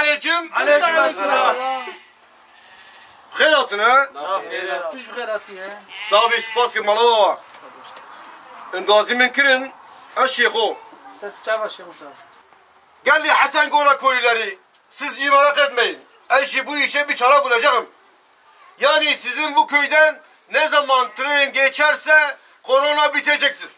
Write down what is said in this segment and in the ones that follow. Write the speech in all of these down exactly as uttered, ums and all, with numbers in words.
aleyküm. Aleykümselam. Hayratın ha? Tuş hayratı ya. Sabi spas ki mala baba. Endazi min kirin. Eşşiho. Sen çavaş yapmışlar. Geldi Hasan Gora kolileri. Siz iyi merak etmeyin. Eşi bu işe bir çare bulacağım. Yani sizin bu köyden ne zaman tren geçerse korona bitecektir.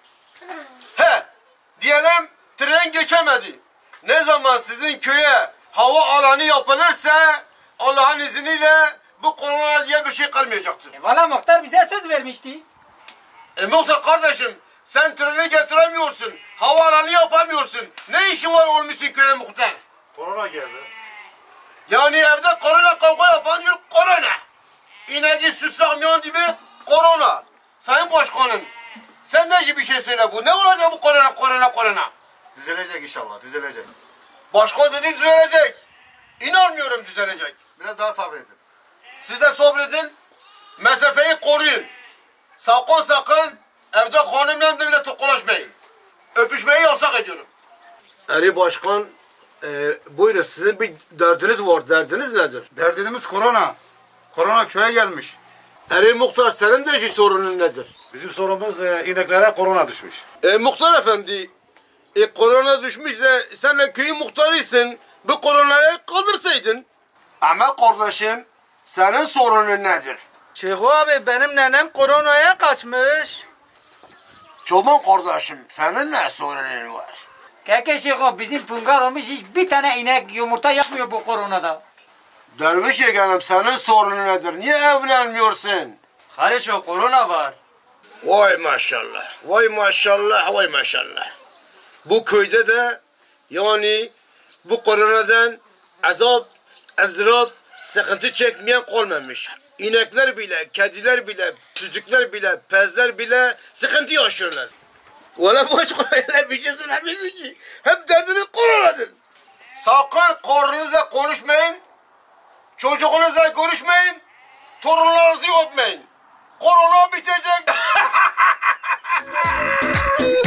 He, diyelim tren geçemedi. Ne zaman sizin köye hava alanı yapılırsa Allah'ın izniyle bu korona diye bir şey kalmayacaktır. E valla muhtar bize söz vermişti. E Muhtar kardeşim, sen treni getiremiyorsun, hava alanı yapamıyorsun. Ne işin var olmuşsun köye muhtar? Korona geldi. Yani evde korona kavga yapan diyor korona. İneği süslamayan gibi korona. Sayın Başkanım, sen de bir şey söyle bu. Ne olacak bu korona, korona, korona? Düzelecek inşallah, düzelecek. Başkan dedi düzelecek. İnanmıyorum düzelecek. Biraz daha sabredin. Siz de sabredin, mesafeyi koruyun. Sakın sakın evde hanımla bile tokalaşmayın. Öpüşmeyi yasak ediyorum. Ali Başkan, e, buyurun sizin bir derdiniz var. Derdiniz nedir? Derdimiz korona. Korona köye gelmiş. Ali Muhtar, senin de işi sorunun nedir? Bizim sorumuz e, ineklere korona düşmüş. E, Muhtar Efendi, e, korona düşmüşse sen de köyün muhtarıysın. Bu koronayı kaldırsaydın. Ama kardeşim, senin sorunun nedir? Şeyho abi benim nenem koronaya kaçmış. Çoban kardeşim, senin ne sorunun var? Keke Şeyho bizim pungar olmuş hiç bir tane inek yumurta yapmıyor bu koronada. Derviş yeğenim, senin sorunun nedir? Niye evlenmiyorsun? Hariç o korona var. Vay maşallah, vay maşallah, vay maşallah. Bu köyde de yani bu koronadan azap, ızdırap, sıkıntı çekmeyen kalmamış. İnekler bile, kediler bile, çocuklar bile, pezler bile sıkıntı yaşıyorlar. Valla başka öyle bir şey söylemiyorsun ki. Hep derdiniz koronadır. Sakın karnınızla konuşmayın, çocuğunuzla görüşmeyin, torunlarınızı öpmeyin. Korona bitecek.